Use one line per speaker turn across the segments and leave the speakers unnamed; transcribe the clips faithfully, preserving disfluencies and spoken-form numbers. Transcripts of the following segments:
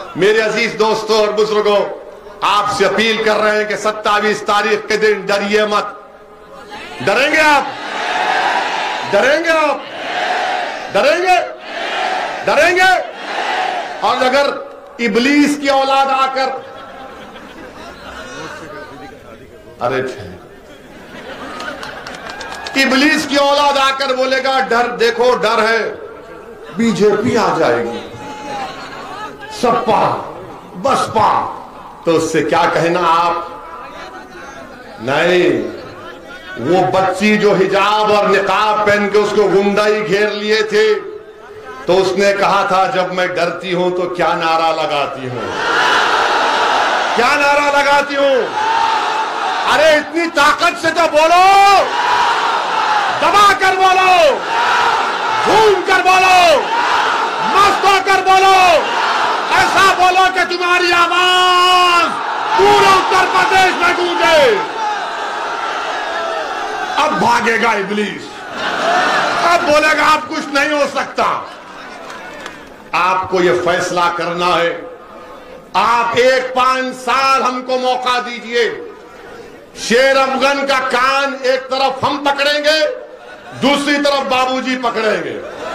मेरे अजीज दोस्तों और बुजुर्गों, आपसे अपील कर रहे हैं कि सत्ताईस तारीख के दिन डरिए मत। डरेंगे आप? डरेंगे आप? डरेंगे? डरेंगे? और अगर इबलीस की औलाद आकर, अरे इबलीस की औलाद आकर बोलेगा डर, देखो डर है, बीजेपी आ जाएगी, सपा बसपा, तो उससे क्या कहना आप? नहीं, वो बच्ची जो हिजाब और निकाब पहन के उसको गुंडाई घेर लिए थे, तो उसने कहा था जब मैं डरती हूं तो क्या नारा लगाती हूं, क्या नारा लगाती हूं। अरे इतनी ताकत से तो बोलो, दबा कर बोलो, झूम कर बोलो, मस्त होकर बोलो, ऐसा बोलो कि तुम्हारी आवाज पूरे उत्तर प्रदेश में गूंजे। अब भागेगा इब्लीस, अब बोलेगा अब कुछ नहीं हो सकता। आपको यह फैसला करना है। आप एक पांच साल हमको मौका दीजिए। शेर अफगन का कान एक तरफ हम पकड़ेंगे, दूसरी तरफ बाबूजी पकड़ेंगे।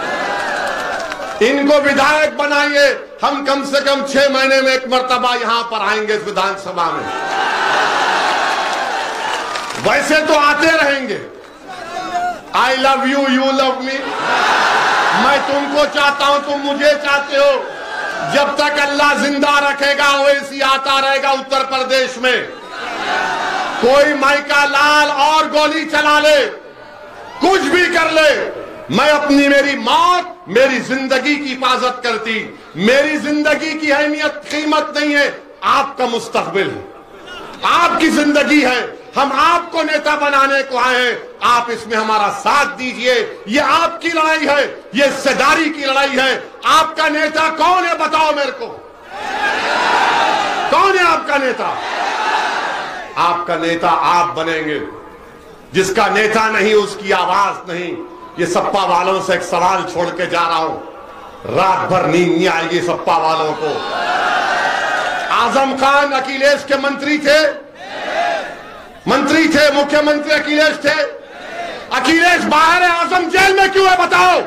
इनको विधायक बनाइए, हम कम से कम छह महीने में एक मर्तबा यहां पर आएंगे इस विधानसभा में। वैसे तो आते रहेंगे। I love you, you love me. मैं तुमको चाहता हूं, तुम मुझे चाहते हो। जब तक अल्लाह जिंदा रखेगा वैसी आता रहेगा उत्तर प्रदेश में। कोई माइका लाल और गोली चला ले, कुछ भी कर ले, मैं अपनी मेरी मौत मेरी जिंदगी की हिफाजत करती। मेरी जिंदगी की अहमियत कीमत नहीं है, आपका मुस्तकबिल है, आपकी जिंदगी है। हम आपको नेता बनाने को आए हैं, आप इसमें हमारा साथ दीजिए। ये आपकी लड़ाई है, ये हिस्सेदारी की लड़ाई है। आपका नेता कौन है बताओ मेरे को, कौन है आपका नेता? आपका नेता आप बनेंगे। जिसका नेता नहीं उसकी आवाज नहीं। ये सपा वालों से एक सवाल छोड़ के जा रहा हूं, रात भर नींद नहीं आएगी सपा वालों को। आजम खान अखिलेश के मंत्री थे, मंत्री थे, मुख्यमंत्री अखिलेश थे। अखिलेश बाहर है, आजम जेल में क्यों है बताओ?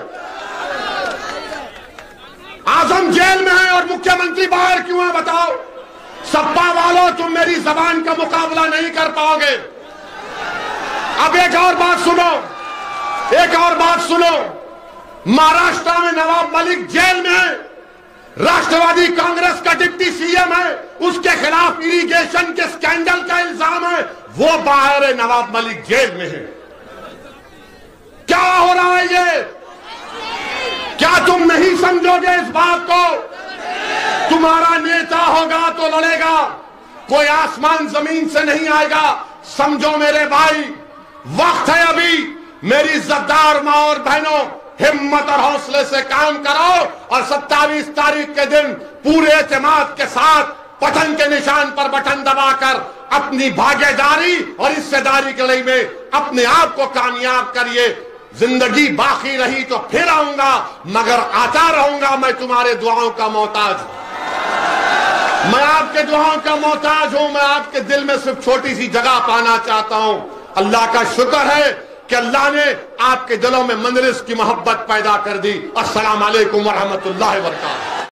आजम जेल में है और मुख्यमंत्री बाहर क्यों है बताओ? सपा वालों तुम मेरी जबान का मुकाबला नहीं कर पाओगे। अब एक और बात सुनो, एक और बात सुनो। महाराष्ट्र में नवाब मलिक जेल में है, राष्ट्रवादी कांग्रेस का डिप्टी सीएम है, उसके खिलाफ इरिगेशन के स्कैंडल का इल्जाम है, वो बाहर है, नवाब मलिक जेल में है। क्या हो रहा है ये? क्या तुम नहीं समझोगे इस बात को? तुम्हारा नेता होगा तो लड़ेगा, कोई आसमान जमीन से नहीं आएगा। समझो मेरे भाई, वक्त है अभी। मेरी इज्जतदार मां और बहनों, हिम्मत और हौसले से काम करो और सत्ताईस तारीख के दिन पूरे एतमाद के साथ बटन के निशान पर बटन दबाकर अपनी भागीदारी और हिस्सेदारी की लड़ाई में अपने आप को कामयाब करिए। जिंदगी बाकी रही तो फिर आऊंगा, मगर आता रहूंगा। मैं तुम्हारे दुआओं का मोहताज, मैं आपके दुआओं का मोहताज हूं। मैं आपके दिल में सिर्फ छोटी सी जगह पाना चाहता हूं। अल्लाह का शुक्र है कि अल्लाह ने आपके दिलों में मंजलिस की मोहब्बत पैदा कर दी। अस्सलाम वालेकुम व रहमतुल्लाहि व बरकातहू।